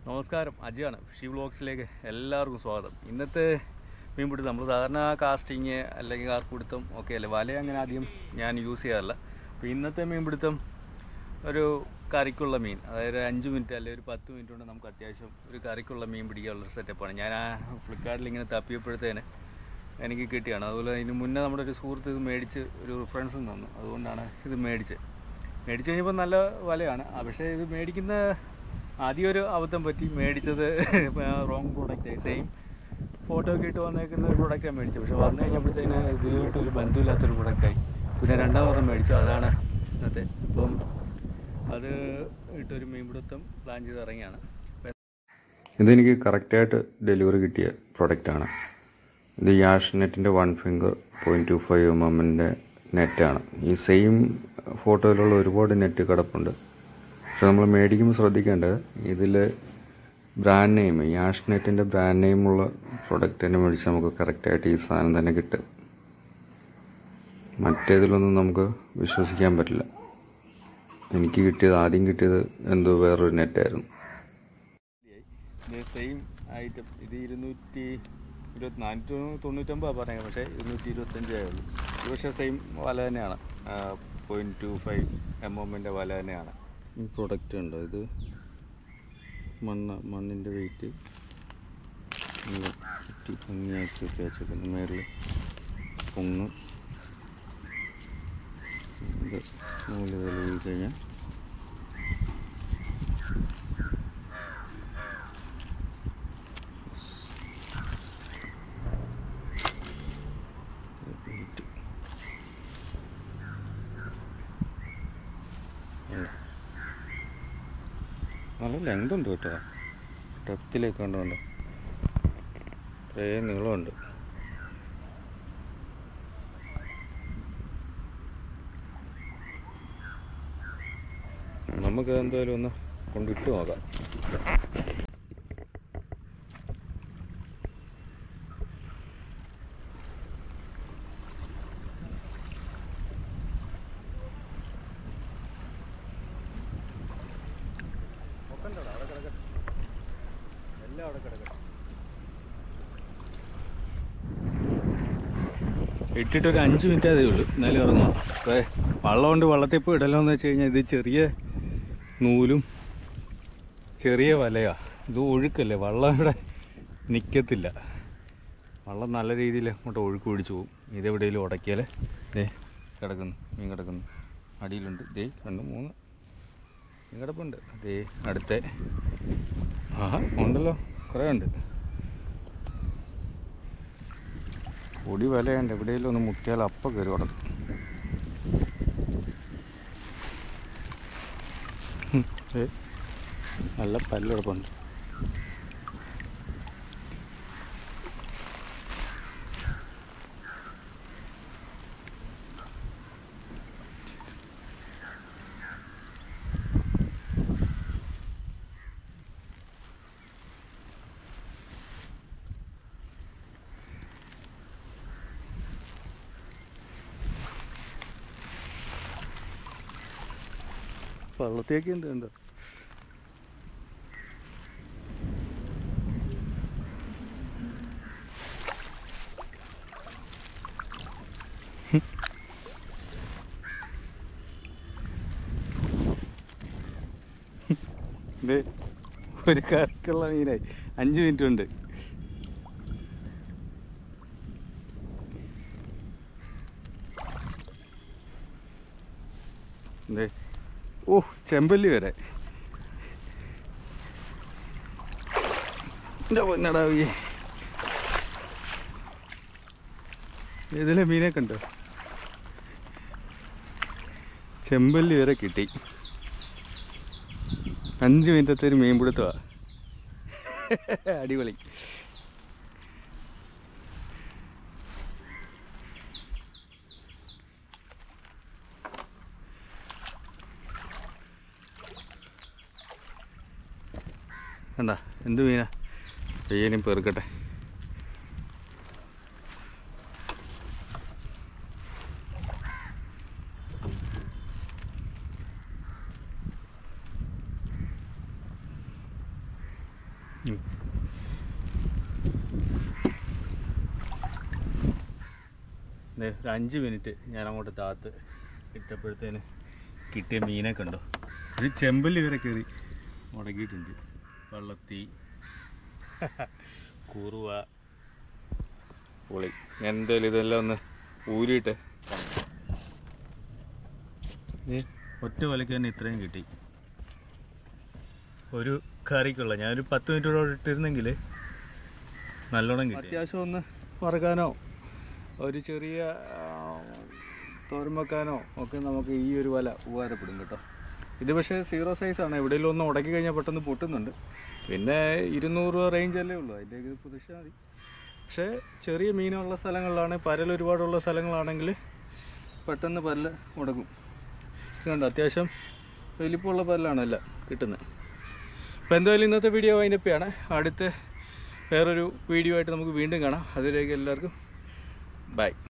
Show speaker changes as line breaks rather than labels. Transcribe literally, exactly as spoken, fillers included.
നമസ്കാരം, അജിയാണ്. ഫിഷി വ്ളോഗ്സിലേക്ക് എല്ലാവർക്കും സ്വാഗതം. ഇന്നത്തെ മീൻപിടുത്തം നമ്മൾ സാധാരണ കാസ്റ്റിങ് അല്ലെങ്കിൽ കാർപ്പിടുത്തം ഒക്കെ അല്ലേ, വല അങ്ങനെ ആദ്യം ഞാൻ യൂസ് ചെയ്യാറില്ല. അപ്പോൾ ഇന്നത്തെ മീൻപിടുത്തം ഒരു കറിക്കുള്ള മീൻ, അതായത് അഞ്ച് മിനിറ്റ് അല്ലെങ്കിൽ ഒരു പത്ത് മിനിറ്റ് കൊണ്ട് നമുക്ക് അത്യാവശ്യം ഒരു കറിക്കുള്ള മീൻ പിടിക്കാനുള്ളൊരു സെറ്റപ്പാണ്. ഞാൻ ആ ഫ്ലിപ്കാർട്ടിൽ ഇങ്ങനെ തപ്പിയപ്പോഴത്തേന് എനിക്ക് കിട്ടിയാണ്. അതുപോലെ ഇതിന് മുന്നേ നമ്മുടെ ഒരു സുഹൃത്ത് ഇത് മേടിച്ച് ഒരു റെഫറൻസും തന്നു, അതുകൊണ്ടാണ് ഇത് മേടിച്ച് മേടിച്ച് കഴിഞ്ഞപ്പോൾ നല്ല വലയാണ്. പക്ഷേ ഇത് മേടിക്കുന്ന ആദ്യം ഒരു അബദ്ധം പറ്റി, മേടിച്ചത് റോങ് പ്രോഡക്റ്റായി. സെയിം ഫോട്ടോ ഒക്കെ ഇട്ട് വന്നേക്കുന്ന ഒരു പ്രൊഡക്റ്റാണ് മേടിച്ചത്. പക്ഷേ വന്നു കഴിഞ്ഞപ്പോഴത്തേന് ഇതുമായിട്ട് ഒരു ബന്ധമില്ലാത്തൊരു പ്രൊഡക്റ്റായി. പിന്നെ രണ്ടാമതും മേടിച്ചു, അതാണ് ഇന്നത്തെ. അപ്പം അത് ഇട്ടൊരു മീൻപിടുത്തം പ്ലാൻ ചെയ്ത് ഇറങ്ങിയാണ്.
ഇതെനിക്ക് കറക്റ്റായിട്ട് ഡെലിവറി കിട്ടിയ പ്രൊഡക്റ്റാണ്. ഇത് യാഷ് നെറ്റിൻ്റെ one finger point two five M എമ്മിൻ്റെ നെറ്റാണ്. ഈ സെയിം ഫോട്ടോയിലുള്ള ഒരുപാട് നെറ്റ് കിടപ്പുണ്ട്. പക്ഷെ നമ്മൾ മേടിക്കുമ്പോൾ ശ്രദ്ധിക്കേണ്ടത്, ഇതിൽ ബ്രാൻഡ് നെയിം, യാഷ് നെറ്റിൻ്റെ ബ്രാൻഡ് നെയിമുള്ള പ്രൊഡക്റ്റ് തന്നെ മേടിച്ച് നമുക്ക് കറക്റ്റായിട്ട് ഈ സാധനം തന്നെ കിട്ടും. മറ്റേതിലൊന്നും നമുക്ക് വിശ്വസിക്കാൻ പറ്റില്ല. എനിക്ക് കിട്ടിയത് ആദ്യം കിട്ടിയത് എന്തോ വേറൊരു നെറ്റായിരുന്നു.
ഇത് സെയിം ഐറ്റം, ഇത് ഇരുന്നൂറ്റി ഇരുപത്തി നാനൂറ്റി തൊണ്ണൂറ്റൊമ്പതാണ് പറയുന്നത്, പക്ഷേ ഇരുന്നൂറ്റി ഇരുപത്തഞ്ചേ ഉള്ളൂ. ഇത് പക്ഷേ സെയിം വല തന്നെയാണ്, പോയിൻറ്റ് ടു ഫൈവ് എം എമ്മിൻ്റെ വല തന്നെയാണ്.
ഈ പ്രൊഡക്റ്റ് ഉണ്ടോ, ഇത് മണ്ണ് മണ്ണിൻ്റെ വെയിറ്റ് ചുറ്റി ഭംഗിയാക്കി ഒക്കെ വെച്ചേക്കുന്നു. മേളിൽ പൊങ്ങ് ഇത് നൂല് തലി കഴിഞ്ഞാൽ നല്ല ലെങ്ത് ഉണ്ട് കേട്ടോ, ഡെപ്തിലേക്ക് കണ്ടുകൊണ്ട് ഇത്രയും നീളമുണ്ട്. നമുക്ക് എന്തായാലും ഒന്ന് കൊണ്ടിട്ട് നോക്കാം.
എല്ലാം അവിടെ കിടക്കട്ടെ. ഇട്ടിട്ടൊരു അഞ്ച് മിനിറ്റ് അതേ ഉള്ളൂ, എന്നാലും ഇറങ്ങാം. അപ്പോൾ വള്ളം കൊണ്ട് വള്ളത്തിൽ ഇപ്പോൾ ഇടലോന്ന് വെച്ച് കഴിഞ്ഞാൽ ഇത് ചെറിയ നൂലും ചെറിയ വലയാണ്. ഇത് ഒഴുക്കല്ലേ, വള്ളം ഇവിടെ നിൽക്കത്തില്ല. വള്ളം നല്ല രീതിയിൽ അങ്ങോട്ട് ഒഴുക്ക് പിടിച്ചു പോകും. ഇതെവിടെയെങ്കിലും ഉടക്കിയാൽ ദേ കിടക്കുന്നു, മീൻ കിടക്കുന്നു, അടിയിലുണ്ട്. ദേ രണ്ട് മൂന്ന് മീൻ കിടപ്പുണ്ട്. ദേ അടുത്ത ആഹാ ഉണ്ടല്ലോ, കുറേ ഉണ്ട്. പൊടി വിലയുണ്ട്, എവിടെയെങ്കിലും ഒന്ന് മുട്ടിയാൽ അപ്പം കയറി കിടക്കും. ഏ നല്ല പല്ലെടുപ്പുണ്ട്. വള്ളത്തേക്ക് ഉണ്ട് എന്താ ഇത് ഒരു കറിക്കുള്ള മീനായി. അഞ്ച് മിനിറ്റ് ഉണ്ട്. എന്തേ ഓ ചെമ്പല്ലി വരെ എൻ്റെ പൊന്നടാവിയെ. ഇതിലെ മീനൊക്കെ ഉണ്ടോ, ചെമ്പല്ലി വരെ കിട്ടി. അഞ്ച് മിനിറ്റത്തെ ഒരു മീൻ പിടുത്തമാണ്, അടിപൊളി. കണ്ടാ എന്ത് മീനാ, പെയ്യനും പെറുക്കട്ടെ. ഒരു അഞ്ച് മിനിറ്റ് ഞാൻ അങ്ങോട്ട് താത്ത് ഇട്ടപ്പോഴത്തേന് കിട്ടിയ മീനെ കണ്ടോ. ഒരു ചെമ്പല്ലി വരെ കയറി മുടങ്ങിയിട്ടുണ്ട്. വള്ളത്തി, കുറുവ, പൊളി. എന്തായാലും ഇതെല്ലാം ഒന്ന് ഊരിയിട്ട് ഒറ്റ വലയ്ക്ക് തന്നെ ഇത്രയും കിട്ടി. ഒരു കറിക്കുള്ള ഞാനൊരു പത്ത് മിനിറ്റോടെ ഇട്ടിരുന്നെങ്കിൽ നല്ലോണം കിട്ടി. അത്യാവശ്യം ഒന്ന് വറക്കാനോ ഒരു ചെറിയ തോരൻ വെക്കാനോ ഒക്കെ നമുക്ക് ഈ ഒരു വല ഉപകാരപ്പെടും കേട്ടോ. ഇത് പക്ഷേ സീറോ സൈസാണ്. എവിടെയെങ്കിലും ഒന്ന് ഉടക്കി കഴിഞ്ഞാൽ പെട്ടെന്ന് പൊട്ടുന്നുണ്ട്. പിന്നെ ഇരുന്നൂറ് രൂപ റേഞ്ചല്ലേ ഉള്ളൂ, അതിലേക്ക് പ്രതീക്ഷിച്ചാൽ മതി. പക്ഷേ ചെറിയ മീനുള്ള സ്ഥലങ്ങളിലാണ്, പരൽ ഒരുപാടുള്ള സ്ഥലങ്ങളാണെങ്കിൽ പെട്ടെന്ന് പരൽ മുടങ്ങും. ഇതുണ്ട് അത്യാവശ്യം വലിപ്പമുള്ള പരലാണല്ല കിട്ടുന്നത്. അപ്പോൾ എന്തായാലും ഇന്നത്തെ വീഡിയോ വൈൻഡപ്പാണ്. അടുത്ത വേറൊരു വീഡിയോ ആയിട്ട് നമുക്ക് വീണ്ടും കാണാം. അതിലേക്ക് എല്ലാവർക്കും ബൈ.